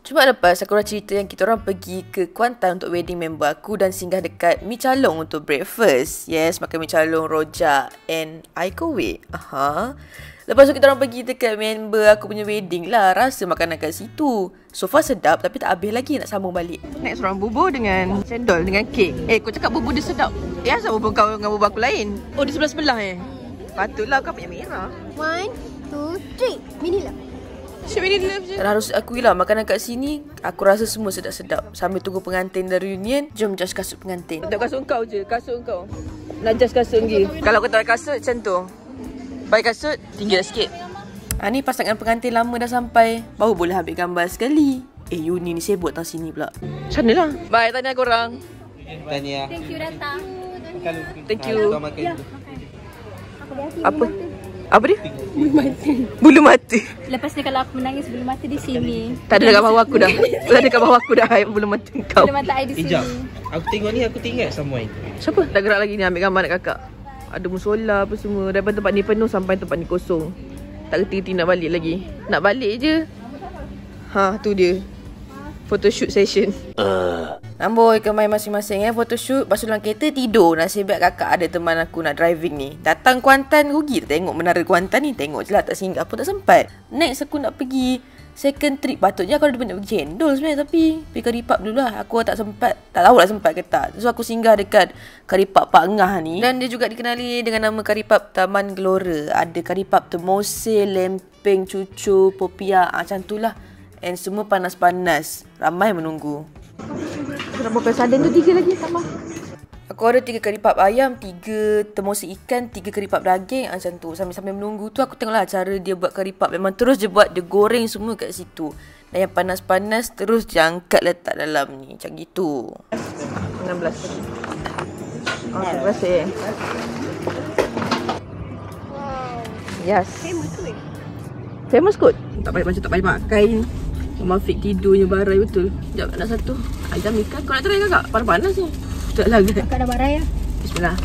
Cuma lepas aku dah cerita yang kita orang pergi ke Kuantan untuk wedding member aku dan singgah dekat Mi Calong untuk breakfast. Yes, makan Mi Calong, rojak and aikowe. Lepas tu kita orang pergi dekat member aku punya wedding lah. Rasa makanan kat situ. So far sedap tapi tak habis lagi nak sambung balik. Next orang bubur dengan cendol dengan kek. Kau cakap bubur dia sedap. Asal bubur kau dengan bubur aku lain? Oh, di sebelah-sebelah Patutlah kau punya merah. 1, 2, 3. Mini lah. Dan harus akui lah, makanan kat sini aku rasa semua sedap-sedap. Sambil tunggu pengantin dan reunion, jom judge kasut pengantin. Tak kasut kau je, kasut kau. Nak judge kasut lagi. Kalau aku tak kasut macam tu. Baik kasut, tinggi sikit. Ni pasangan pengantin lama dah sampai. Baru boleh ambil gambar sekali. Uni ni sibuk tang sini pula. Macam mana lah? Bye, tanya korang. Tanya. Thank you datang. Thank you. Ya, Apa? Apa dia? Bulu mati. Bulu mati. Lepas ni kalau aku menangis bulu mati di sini. Tak ada dekat bawah aku dah. Tak ada dekat bawah aku dah. Bulu mati kau. Bulu mati I di sini. Ijab. Aku tengok ni aku teringat someone. Siapa? Dah gerak lagi ni ambil gambar nak kakak. Ada musola apa semua. Daripada tempat ni penuh sampai tempat ni kosong. Tak reti-reti nak balik lagi. Nak balik je. Tu dia. Photoshoot session. Amboi ke main masing-masing photoshoot. Lepas tu dalam kereta tidur. Nasib baik kakak ada teman aku nak driving ni. Datang Kuantan rugi tak tengok menara Kuantan ni. Tengok je lah tak singgah pun tak sempat. Next aku nak pergi second trip. Patutnya aku ada banyak pergi cendol sebenarnya. Tapi pergi curry pub dulu lah. Aku tak sempat. Tak tahu lah sempat ke tak. So aku singgah dekat curry pub Pak Ngah ni. Dan dia juga dikenali dengan nama curry pub Taman Gelora. Ada curry pub Temose, Lempeng, Cucu, Popia. Macam tu lah. And semua panas-panas. Ramai menunggu. Aku nak makan sarden tu 3 lagi tambah. Aku order 3 curry puff ayam, 3 temosi ikan, 3 curry puff daging. Macam tu. Sambil-sambil menunggu tu aku tengoklah cara dia buat curry puff. Memang terus dia buat, dia goreng semua kat situ. Dan yang panas-panas terus dia angkat letak dalam ni. Macam gitu. 16. Terima kasih. Wow. Yes. Famous tu Famous kot. Tak payah macam tak payah pakai ni. Mama Fik tidurnya barai betul. Sekejap nak satu. Ayam ikan. Kau nak try kakak? Panas-panas ni. Tak lah kan. Kakak dah barai ya. Bismillah.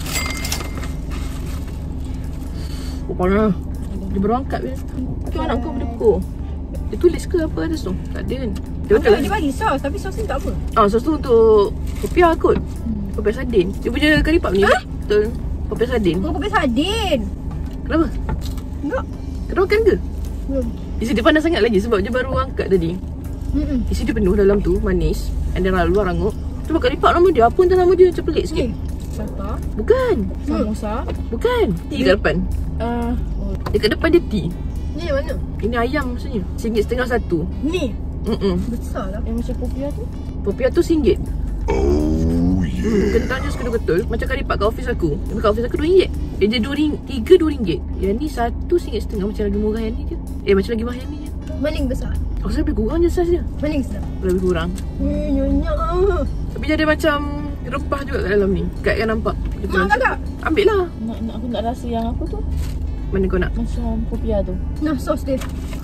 Oh panas. Dia baru angkat je. Macam anak kau berdekor. Dia tulis ke apa atas tu? Tak ada kan. Dia bagi sos. Tapi sos ni tak apa. Sos tu untuk kopiah kot. Kopiah sardin. Dia punya curry puff ni betul. Kopiah sardin. Kau kopi sardin. Kenapa? Enggak. Kau makan ke? Belum. Isi dia panas sangat lagi sebab dia baru angkat tadi. Isi dia penuh dalam tu, manis. And then luar rangup. Cuba kat lipat nama dia, apa entah nama dia macam pelik sikit. Sata. Bukan. Samosa. Bukan. Dekat depan. Dekat depan dia tea. Ni yang mana? Ini ayam maksudnya. RM1.50 satu. Ni? Besar lah. Yang macam popiah tu? Popiah tu RM1. Oh yeah. Kentang je sekedul-ketul. Macam kali lipat kat office aku. Kat office aku RM2. Dia RM3. Yang ni satu RM1.50. Macam lagi murah yang ni je. Macam lagi mahal yang ni je. Maling besar. Aku rasa lebih kurang je saiz dia. Maling sedap. Lebih kurang. Nyonya. Tapi dia ada macam rempah juga kat dalam ni. Kat kan nampak. Mak kakak? Ambil lah. Aku nak rasa yang apa tu? Mana kau nak? Macam popiah tu. Nah, sos dia.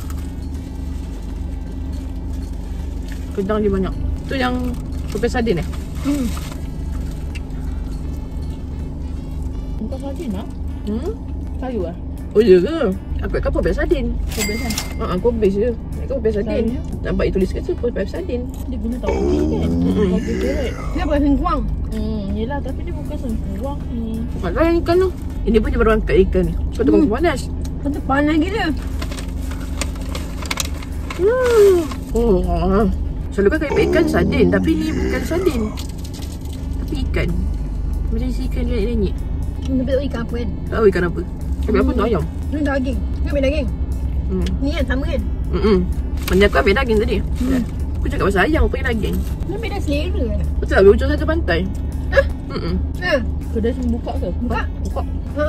Kentang dia banyak. Tu yang kopi sardin Bukan sardin nak? Kayu lah? Oh ya ke? Aku ingatkan kopi sardin. Kopi kan? Kopi je. Ingatkan kopi sardin. Nampak dia tulis kat situ kopi sardin. Dia guna tauki kan? Tauki direct. Dia bukan sengkuang. Yelah tapi dia bukan sengkuang ni. Bukanlah yang ikan tu. Ini pun dia baru angkat ikan ni. Kau tengok panas. Betul panas gila. Selalu kan kaya ikan sardin. Tapi ni bukan sardin. Tapi ikan. Macam isi ikan lenyek-lenyek. Tapi tak tahu ikan apa kan? Tak tahu ikan apa. Tapi apa tu ayam? Ni daging. Ni ambil daging. Ni kan sama kan? Mana aku ambil daging tadi. Aku cakap pasal ayam, apa yang daging? Ni ambil dah selera kan? Betul lah, ujung satu pantai. Kedai semua buka ke? Buka? Buka.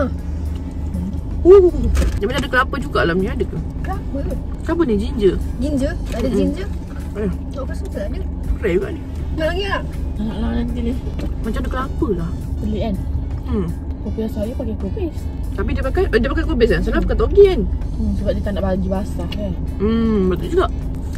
Ha. Dia macam ada kelapa juga dalam ni, ada ke? Kelapa ke? Kelapa ni ginger. Ginger? Tak ada ginger? Oh, Aku rasa tak ada. keren juga ni. Nak lagi tak? Nak lah nanti ni. Macam ada kelapa lah. Pelik kan? Popiah saya pakai kopis. Tapi dia pakai kubis kan? Sana pakai togi kan? Sebab dia tak nak baju basah kan? Betul juga.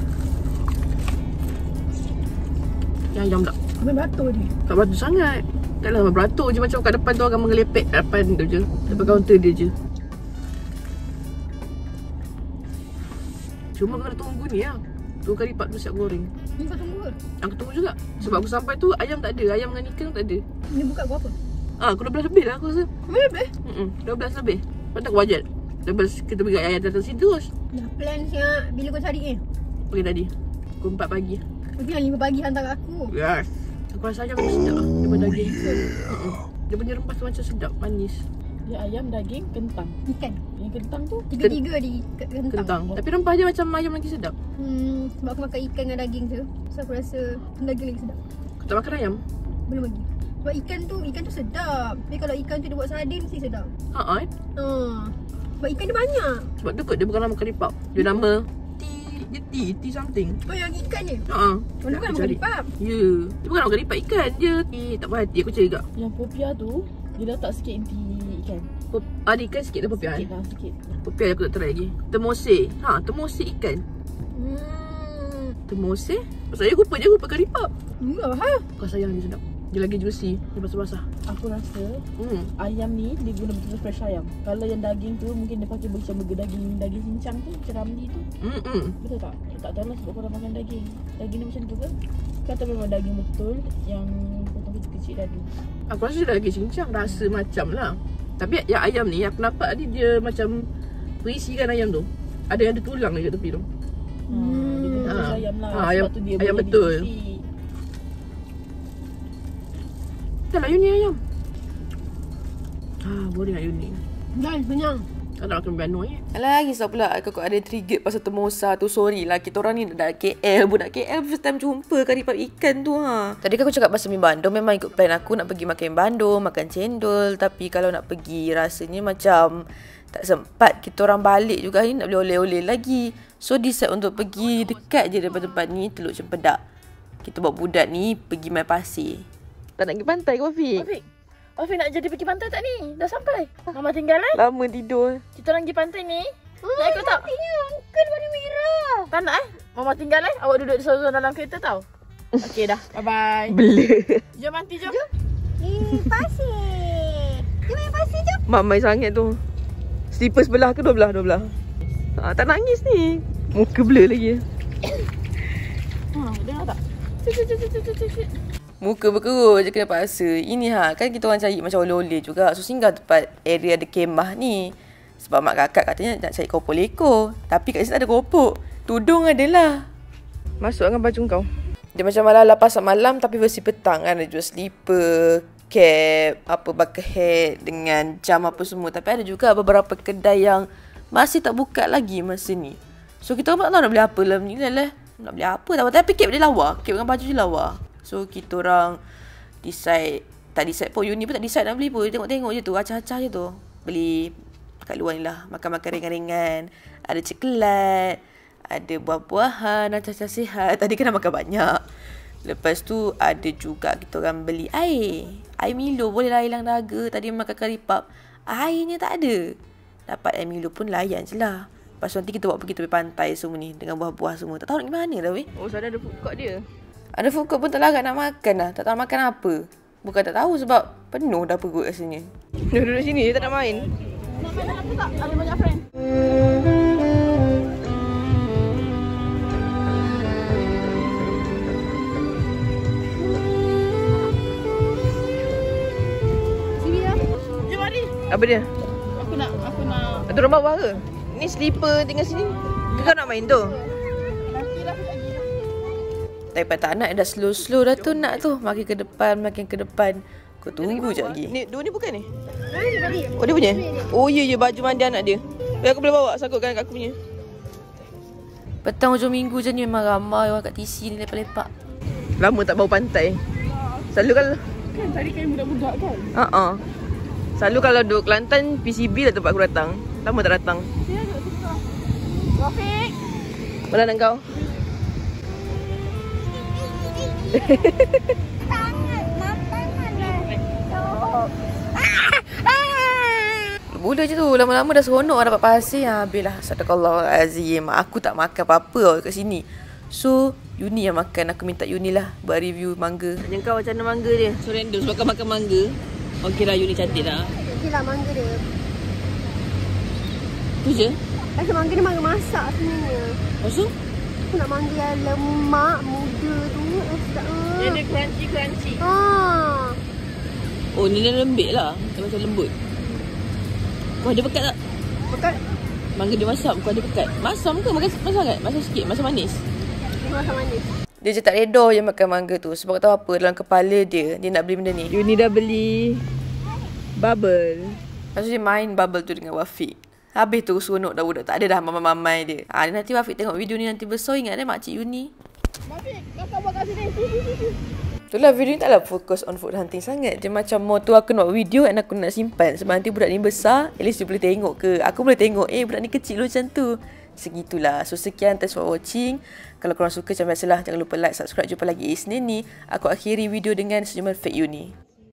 Yang ayam tak? Ambil batu dia. Tak batu sangat. Taklah beratur je macam kat depan tu orang mengelepek kat depan tu je. Depan kaunter dia je. Cuma kena tunggu ni lah. tu kari pak tu siap goreng. Ni kau tunggu ke? Aku tunggu juga. Sebab aku sampai tu ayam tak ada. Ayam dengan ikan tak ada. Ni buka pukul apa? Aku 12 lebih lah aku rasa. Boleh. 12 lebih. Patut aku wajat. Lepas kita pergi ayam datang situ terus. Dah plan siap bila kau cari ni. Pergi tadi. Pukul 4 pagi. Pergi yang 5 pagi hantar kat aku. Yes. Aku rasa ayam tu sedap lah. Daripada daging ikan. Dia punya rempah tu macam sedap. Manis. Dia ayam, daging, kentang. Ikan. Yang kentang tu Tiga-tiga di kentang. Kentang. Tapi rempah dia macam ayam lagi sedap. Sebab aku makan ikan dengan daging tu. So aku rasa daging lagi sedap. Kau tak makan ayam? Belum lagi. Sebab ikan tu sedap. Tapi kalau ikan tu dia buat sardin mesti sedap. Haa. Sebab ikan dia banyak. Sebab tu kot dia bukan nama curry puff. Dia nama T something. Oh yang ikan je? Haa. Mana bukan nama curry puff? Ya. Dia bukan nama curry puff ikan je. Tak puas hati aku cari kak. yang popia tu, dia letak sikit inti ikan. Ada ikan sikit dah popiah. Sikit lah, sikit. Popiah aku tak try lagi. Temose. Temose ikan. Temose? Saya rupa curry puff. Murah ha? Kau sayang dia sedap. Dia lagi juicy. Dia basah-basah. Aku rasa ayam ni dia guna betul-betul fresh ayam. Kalau yang daging tu mungkin dia pakai macam burger daging cincang tu, macam ramli tu. Betul tak? Tak tahu lah sebab korang makan daging. Daging ni macam tu ke? Kata memang daging betul yang potong kecil-kecil dadu. Aku rasa dia lagi cincang. Rasa macam lah. Tapi yang ayam ni aku nampak dia macam berisikan ayam tu. Ada yang ada tulang dekat tepi tu. Dia guna fresh ayam lah. ayam, Sebab tu dia ayam boleh betul. crispy. Dah lah Uni ayam. Boring lah Uni. Dan kenyang. Tak nak makan Bano ni. Alah, risau pula aku ada trigger pasal temosa tu. Sorry lah, kita orang ni dah KL. Budak KL first time jumpa curry puff ikan tu Tadi kan aku cakap pasal mi bandung. Memang ikut plan aku nak pergi makan bandung, makan cendol. Tapi kalau nak pergi rasanya macam tak sempat. Kita orang balik juga ni nak beli oleh-oleh lagi. So decide untuk pergi dekat je daripada tempat ni, Teluk Cempedak. Kita bawa budak ni pergi main pasir. Tak nak pergi pantai ke Wafiq? Wafiq nak jadi pergi pantai tak ni? Dah sampai? Mama tinggal Lama tidur. Kita orang pergi pantai ni. Nak ikut tak? Uncle warna merah. Tak nak Mama tinggal awak duduk di seorang dalam kereta tau. Okey dah. Bye-bye. Bela. Jom aunty jom. Pasir. Dia main pasir jom. Mamai sangat tu. Slipper sebelah ke dua belah? Tak nangis ni. Muka blur lagi. Dengar tak? Cik. Muka berkerut je kena paksa. Ini kan kita orang cari macam oleh-oleh juga. So singgah tempat area ada kemah ni. Sebab mak kakak katanya nak cari kopok leko. Tapi kat sini tak ada kopok. Tudung adalah. Masuk dengan baju kau. Dia macam ala-ala pasar malam tapi versi petang kan. Ada jual slipper, cap, bucket hat dengan jam apa semua. Tapi ada juga beberapa kedai yang masih tak buka lagi masa ni. So kita orang tak tahu nak beli apa dalam ni lah. Nak beli apa tak tahu. Tapi cap dia lawa. Cap dengan baju dia lawa. So kita orang tak decide pun. Uni pun tak decide nak beli pun. Tengok-tengok je tu. Acah-acah je tu. Beli kat luar ni lah. Makan-makan ringan-ringan. Ada coklat. Ada buah-buahan. Acah-acah sihat. Tadi kena makan banyak. Lepas tu ada juga kita orang beli air. Air Milo boleh lah hilang dahaga. Tadi makan curry puff. Airnya tak ada. Dapat air Milo pun layan je lah. Lepas tu nanti kita bawa pergi tepi pantai semua ni. Dengan buah-buah semua. Tak tahu nak pergi mana dah weh. Oh sana ada food court dia. Ada food court pun tak larat nak makan lah. Tak tahu nak makan apa. Bukan tak tahu sebab penuh dah perut rasanya. Duduk sini je tak nak main. Nak main apa tak? Ada banyak friend. Sini lah. Jom mari. Apa dia? Aku nak. Ada orang bawah ke? Ni slipper tinggal sini. Kau nak main tu? Nanti lah lagi. Daripada tak nak dah slow-slow dah tu nak tu. Makin ke depan. Kau tunggu je lagi. Ni dua ni bukan ni? Oh dia punya? Oh ya baju mandi anak dia. Aku boleh bawa sakutkan kat aku punya. Petang hujung minggu je ni memang ramai orang kat TC ni lepak-lepak. Lama tak bau pantai. Selalu kalau Kan cari kain budak-budak kan? Selalu kalau duduk Kelantan PCB lah tempat aku datang. Lama tak datang. Sini duduk sini kau. Wafiq. Mana nak kau? Budak je tu. Lama-lama dah seronok dapat pasir. Habislah. Sadaqallahazim. Aku tak makan apa-apa kat sini. So Uni yang makan. Aku minta Uni lah buat review mangga. Yang kau macam mana mangga dia? So random sebab kau makan mangga. Okey lah Uni cantik lah. Okey lah mangga dia. Tu je? Rasa mangga dia mangga masak sebenarnya. Lepas tu? Aku nak mangga yang lemak, muda tu. Sedap. Yang dia crunchy. Oh, ni dia lembik lah. Dia macam lembut. Kau ada pekat tak? Pekat. Mangga dia masam, kau ada pekat. Masam ke? Makan sangat? Masam sikit? Masam manis? Masam manis. Dia je tak reda je makan mangga tu. Sebab kau tahu apa? Dalam kepala dia nak beli benda ni. Yuni dah beli bubble. Lepas tu dia main bubble tu dengan Wafiq. Habis tu seronok dah budak. Tak ada dah mamai-mamai dia. Dia nanti Wafiq tengok video ni nanti besar. Ingat dia makcik Yuni. Wafiq, kakak buat kat sini. Itulah video ni taklah fokus on food hunting sangat. Dia macam more tu aku nak buat video and aku nak simpan. Sebab nanti budak ni besar, at least dia boleh tengok ke. Aku boleh tengok, budak ni kecil macam tu. Segitulah. So sekian, thanks for watching. Kalau korang suka macam biasalah, jangan lupa like, subscribe. Jumpa lagi Isnin ni. Aku akhiri video dengan senyuman fake Yuni.